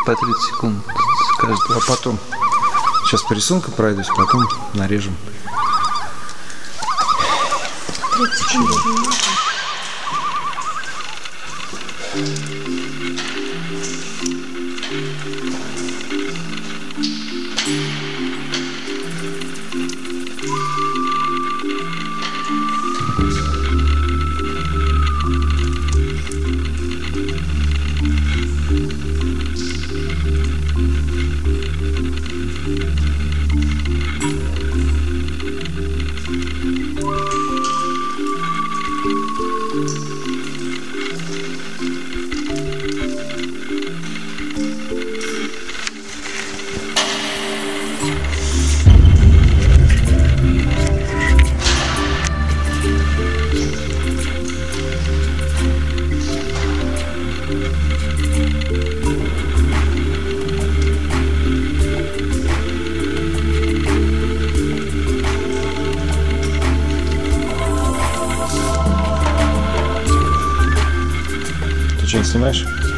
по 30 секунд каждый. А потом, сейчас по рисунку пройдусь, потом нарежем. 30 секунд. Ты что, не снимаешь?